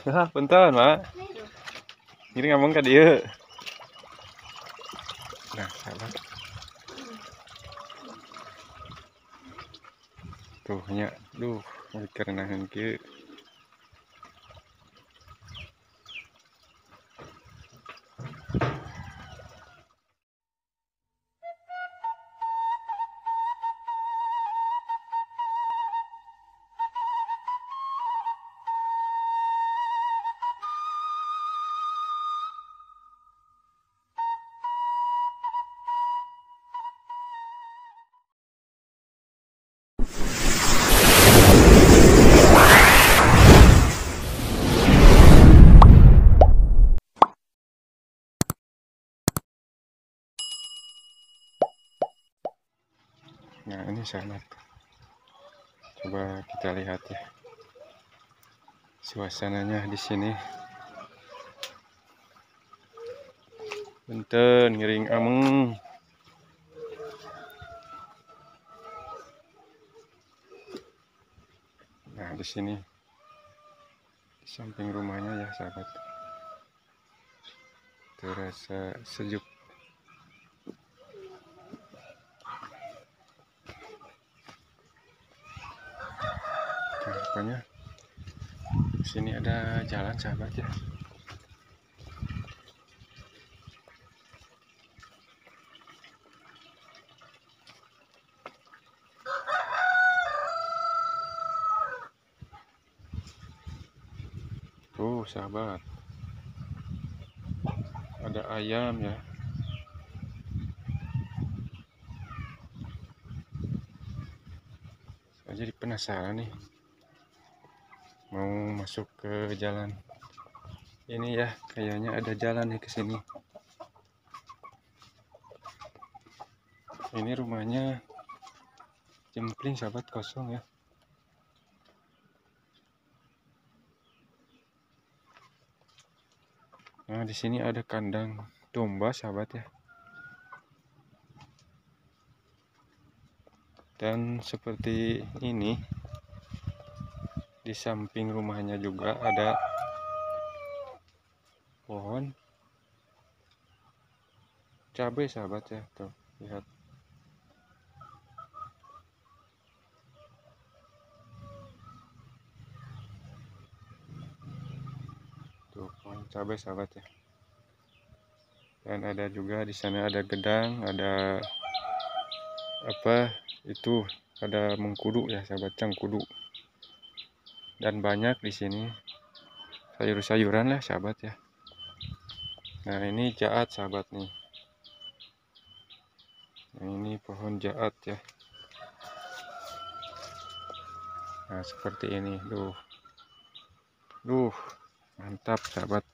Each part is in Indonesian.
Hah, punten, Mak. Ini ngomong ka dieu. Nah, sabar. Tuh nya, duh, karenahan kieu. Nah, ini sahabat. Coba kita lihat ya. Suasananya di sini. Punten, ngiring ameng. Nah, di sini di samping rumahnya ya, sahabat. Terasa sejuk. Nah, pokoknya di sini ada jalan, sahabat ya. Tuh, sahabat. Ada ayam ya. Saya jadi penasaran nih. Mau masuk ke jalan. Ini ya, kayaknya ada jalan nih ke sini. Ini rumahnya jempling, sahabat, kosong ya. Nah, di sini ada kandang domba, sahabat ya. Dan seperti ini, di samping rumahnya juga ada pohon cabai, sahabat ya. Tuh, lihat. Tuh, pohon cabai, sahabat ya. Dan ada juga di sana ada gedang, ada apa itu, ada mengkudu ya, sahabat, cangkudu. Dan banyak di sini sayur-sayuran lah, sahabat ya. Nah, ini jaat, sahabat nih. Nah, ini pohon jaat ya. Nah, seperti ini. Duh, mantap, sahabat.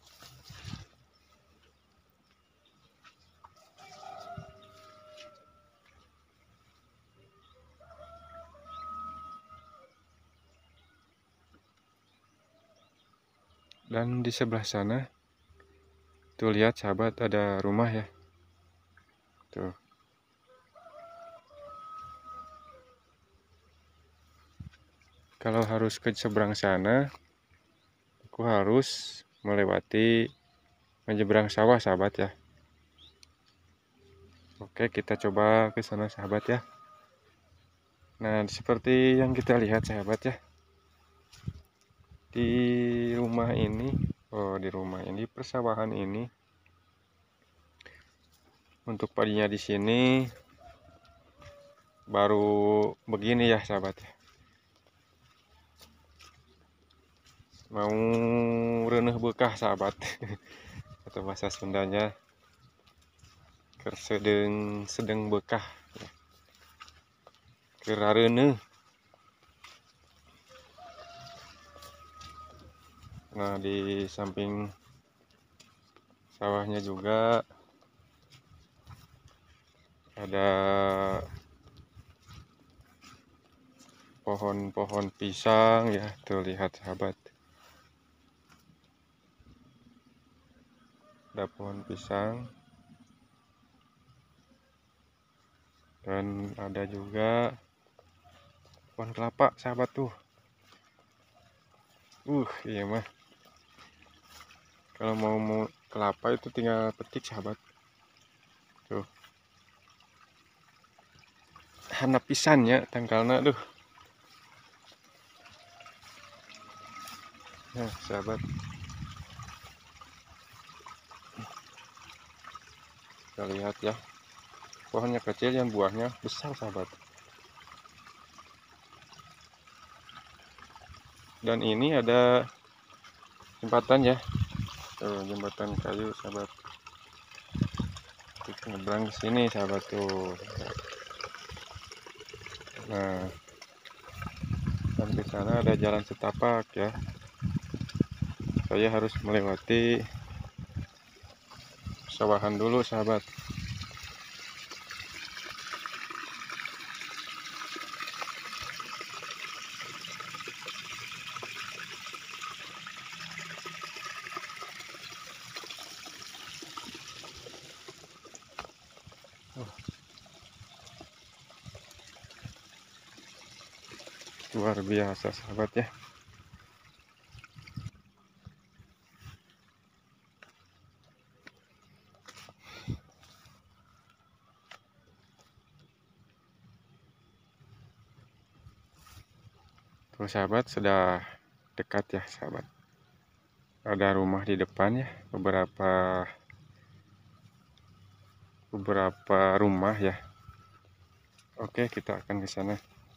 Dan di sebelah sana, tuh lihat, sahabat, ada rumah ya. Tuh. Kalau harus ke seberang sana, aku harus melewati menyeberang sawah, sahabat ya. Oke, kita coba ke sana, sahabat ya. Nah, seperti yang kita lihat, sahabat ya. Di rumah ini, persawahan ini, untuk padinya di sini baru begini ya, sahabat ya. Mau reneh bekah, sahabat. Atau bahasa Sundanya sedeng bekah ya. Kerareneh. Nah, di samping sawahnya juga ada pohon-pohon pisang ya. Tuh, lihat, sahabat. Ada pohon pisang. Dan ada juga pohon kelapa, sahabat tuh. Iya mah. Kalau mau kelapa itu tinggal petik sahabat. Tuh. Handap pisannya tangkalna tuh. Nah, sahabat. Kita lihat ya. Pohonnya kecil yang buahnya besar sahabat. Dan ini ada jembatan ya. Tuh, jembatan kayu sahabat. Kita nyebrang ke sini sahabat tuh. Nah, dan di sana ada jalan setapak ya. Saya harus melewati sawahan dulu sahabat. Luar biasa sahabat ya. Tuh sahabat, sudah dekat ya sahabat. Ada rumah di depan ya, beberapa rumah ya. Oke, kita akan ke sana.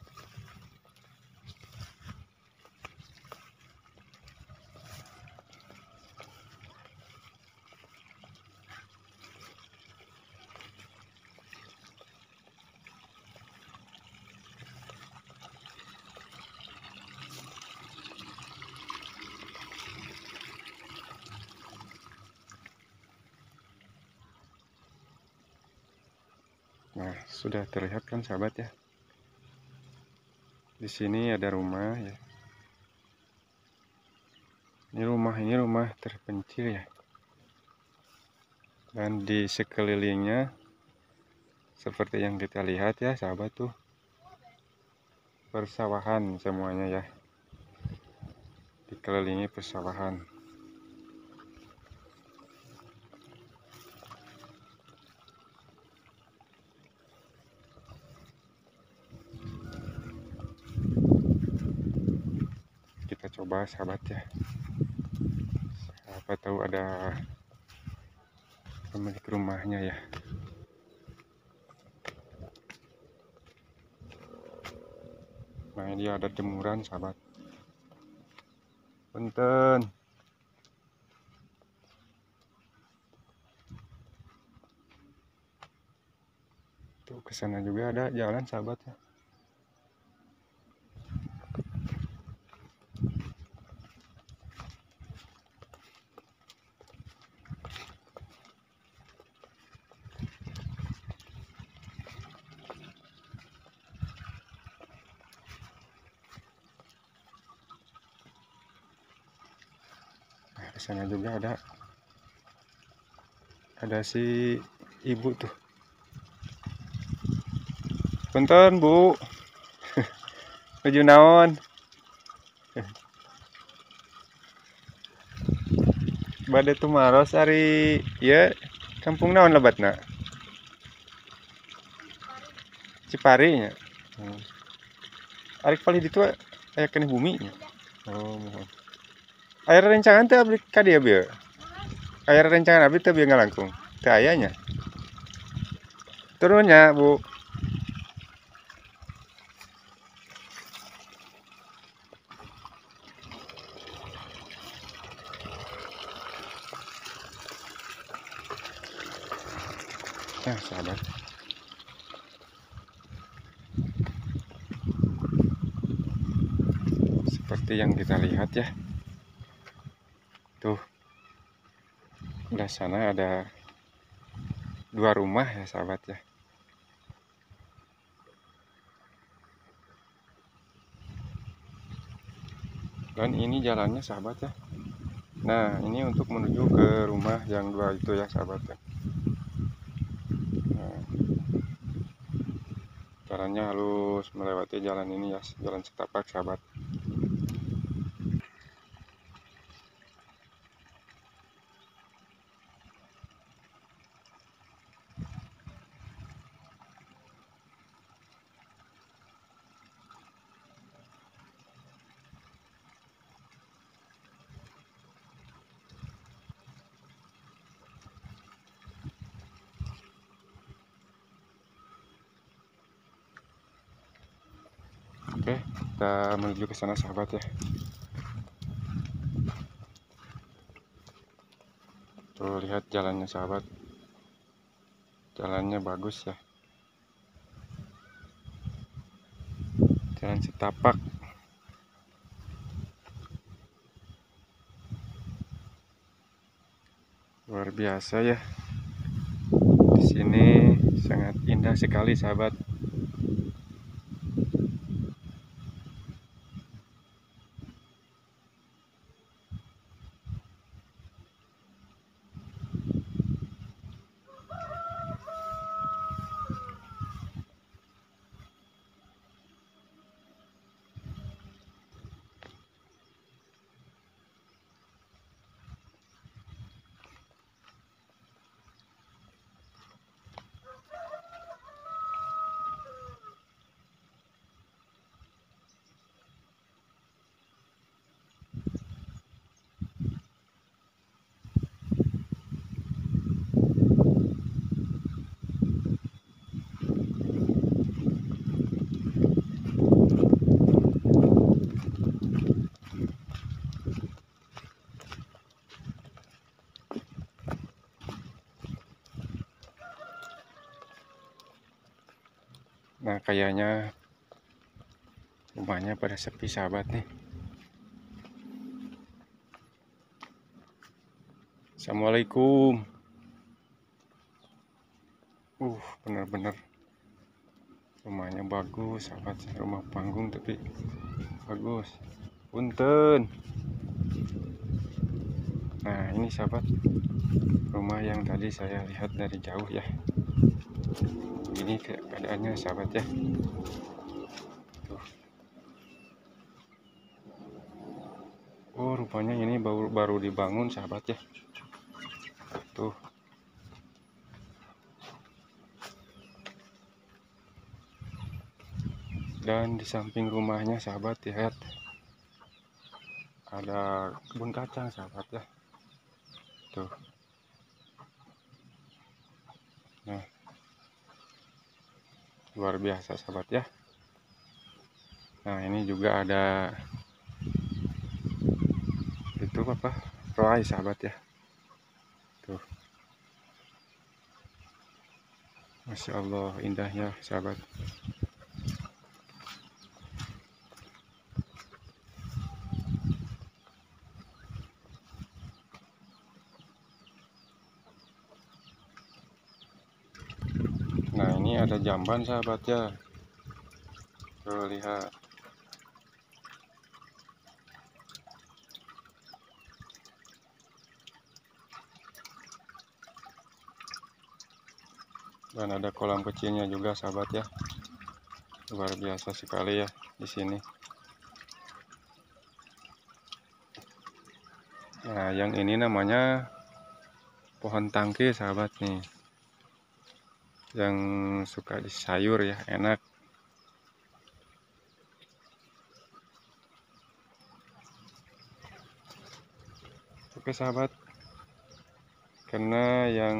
Nah, sudah terlihat kan sahabat ya. Di sini ada rumah ya. Ini rumah terpencil ya. Dan di sekelilingnya seperti yang kita lihat ya sahabat tuh, persawahan semuanya ya. Dikelilingi persawahan. Kita coba sahabat ya. Siapa tahu ada pemilik rumahnya ya. Nah, ini ada jemuran sahabat. Punten. Tuh ke sana juga ada jalan sahabat ya. Nah, ke sana juga ada si ibu tuh. Punten Bu. Nuju naon? Bade tumaros ari ya kampung naon lebatna? Cipari nya. Ari kali ditu aya keneh bumi nya. Oh, mohon. Aya rencangan teh abdi ka dieu bieu. Aya rencangan abdi teh bieu ngalangkung. Teu aya nya. Turun nya, Bu. Nah, sahabat. Seperti yang kita lihat ya. Tuh. Di sana ada 2 rumah ya sahabat ya. Dan ini jalannya sahabat ya. Nah, ini untuk menuju ke rumah yang 2 itu ya sahabat ya. Nah, jalannya halus melewati jalan ini ya, jalan setapak sahabat. Oke, kita menuju ke sana sahabat ya. Tuh lihat jalannya sahabat, jalannya bagus ya, jalan setapak. Luar biasa ya, di sini sangat indah sekali sahabat. Nah, kayaknya rumahnya pada sepi sahabat nih. Assalamualaikum. Bener-bener rumahnya bagus sahabat, rumah panggung tapi bagus. Punten. Nah, ini sahabat rumah yang tadi saya lihat dari jauh ya. Ini keadaannya sahabat ya. Tuh. Oh, rupanya ini baru dibangun sahabat ya. Tuh. Dan di samping rumahnya sahabat lihat ada kebun kacang sahabat ya. Tuh. Nah, luar biasa sahabat ya. Nah, ini juga ada itu apa? Roai sahabat ya. Tuh. Masya Allah indahnya sahabat. Nah, ini ada jamban sahabat ya. Tuh lihat. Dan ada kolam kecilnya juga sahabat ya. Luar biasa sekali ya di sini. Nah, yang ini namanya pohon tangke sahabat nih. Yang suka di sayur ya, enak. Oke sahabat. Karena yang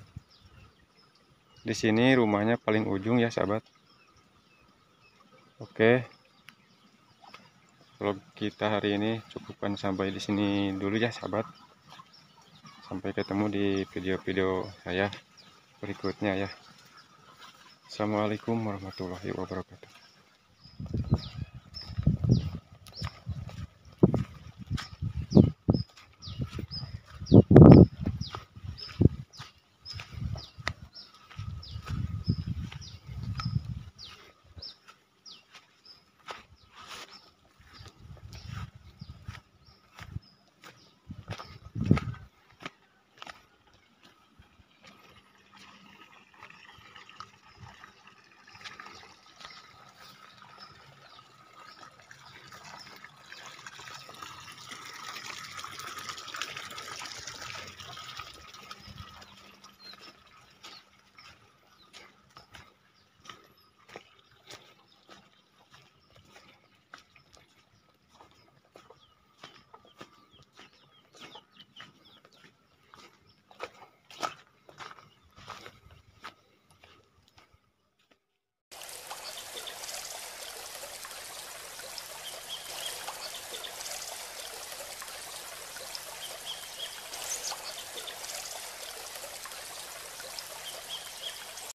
di sini rumahnya paling ujung ya sahabat. Oke. Vlog kita hari ini cukupkan sampai di sini dulu ya sahabat. Sampai ketemu di video-video saya berikutnya ya. Assalamualaikum warahmatullahi wabarakatuh.